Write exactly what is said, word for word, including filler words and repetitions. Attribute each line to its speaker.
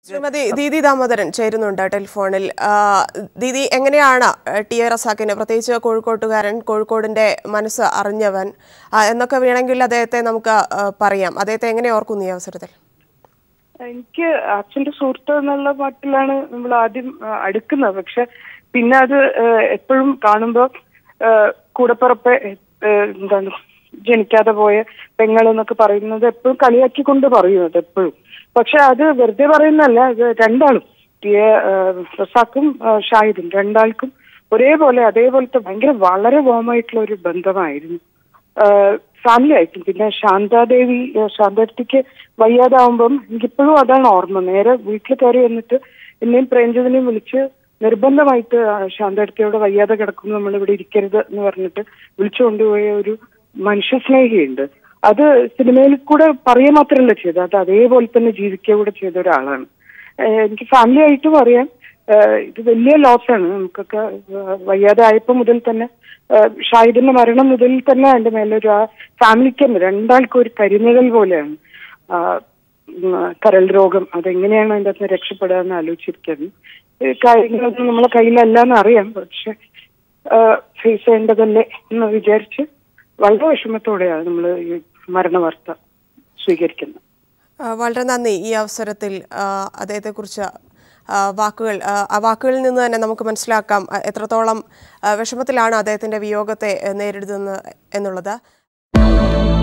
Speaker 1: ശ്രീമതി ദീദി ദാമോദരൻ ചേരുന്നുണ്ട് ടെലിഫോണിൽ. ദീദി, എങ്ങനെയാണ് ടി എ റസാഖിന്, പ്രത്യേകിച്ച് കോഴിക്കോട്ടുകാരൻ, കോഴിക്കോടിന്റെ മനസ്സ് അറിഞ്ഞവൻ എന്നൊക്കെ വേണമെങ്കിൽ അദ്ദേഹത്തെ നമുക്ക് പറയാം, അദ്ദേഹത്തെ എങ്ങനെ ഓർക്കുന്നു ഈ അവസരത്തിൽ?
Speaker 2: എനിക്ക് അച്ഛന്റെ സുഹൃത്ത് എന്നുള്ള പാട്ടിലാണ് നമ്മൾ ആദ്യം അടുക്കുന്നത്. പക്ഷെ പിന്നെ അത് എപ്പോഴും കാണുമ്പോൾ കൂടപ്പിറപ്പ് എന്താണ് ജനിക്കാതെ പോയ പെങ്ങൾ എന്നൊക്കെ പറയുന്നത് എപ്പോഴും കളിയാക്കിക്കൊണ്ട് പറയുന്നത് എപ്പോഴും. പക്ഷെ അത് വെറുതെ പറയുന്നതല്ല, അത് രണ്ടാളും ടി എ റസാഖും ഷാഹിദും രണ്ടാൾക്കും ഒരേപോലെ അതേപോലത്തെ ഭയങ്കര വളരെ വാമായിട്ടുള്ള ഒരു ബന്ധമായിരുന്നു ഫാമിലി ആയിട്ടും. പിന്നെ ശാന്താദേവി ശാന്താദേവിക്ക് വയ്യാതാവുമ്പം എനിക്കിപ്പോഴും അതാണ് ഓർമ്മ. നേരെ വീട്ടിൽ കയറി വന്നിട്ട് എന്നെയും പ്രേംജിതിനെയും വിളിച്ച് നിർബന്ധമായിട്ട് ശാന്താദേവിയോട് വയ്യാതെ കിടക്കുന്നു, നമ്മൾ ഇവിടെ ഇരിക്കരുത് എന്ന് പറഞ്ഞിട്ട് വിളിച്ചു കൊണ്ടുപോയ ഒരു മനുഷ്യസ്നേഹിയുണ്ട്. അത് സിനിമയിൽ കൂടെ പറയുക മാത്രമല്ല ചെയ്തത്, അത് അതേപോലെ തന്നെ ജീവിക്കുക കൂടെ ചെയ്ത ഒരാളാണ്. എനിക്ക് ഫാമിലി ആയിട്ടും അറിയാം, ഇത് വലിയ ലോസാണ് നമുക്കൊക്കെ. വയ്യാതെ ആയപ്പോൾ മുതൽ തന്നെ, ഷാഹിദിന്റെ മരണം മുതൽ തന്നെ അതിന്റെ മേലൊരു ആ ഫാമിലിക്ക് തന്നെ രണ്ടാൾക്കും ഒരു കരിനിഴൽ പോലെയാണ് കരൾ രോഗം. അതെങ്ങനെയാണ് അതിൻ്റെ അകത്ത് രക്ഷപ്പെടുക എന്ന് ആലോചിച്ചിരിക്കുന്നത്. കാര്യങ്ങളൊന്നും നമ്മളെ കയ്യിലല്ലാന്ന് അറിയാം, പക്ഷെ ഫേസ് ചെയ്യേണ്ടതല്ലേ എന്ന് വിചാരിച്ച് വളരെ വിഷമത്തോടെയാണ് നമ്മൾ ഈ മരണവാർത്ത സ്വീകരിക്കുന്നത്.
Speaker 1: വളരെ നന്ദി. ഈ അവസരത്തിൽ അദ്ദേഹത്തെക്കുറിച്ച് വാക്കുകൾ ആ വാക്കുകളിൽ നിന്ന് തന്നെ നമുക്ക് മനസ്സിലാക്കാം എത്രത്തോളം വിഷമത്തിലാണ് അദ്ദേഹത്തിൻ്റെ വിയോഗത്തെ നേരിടുന്നത് എന്നുള്ളത്.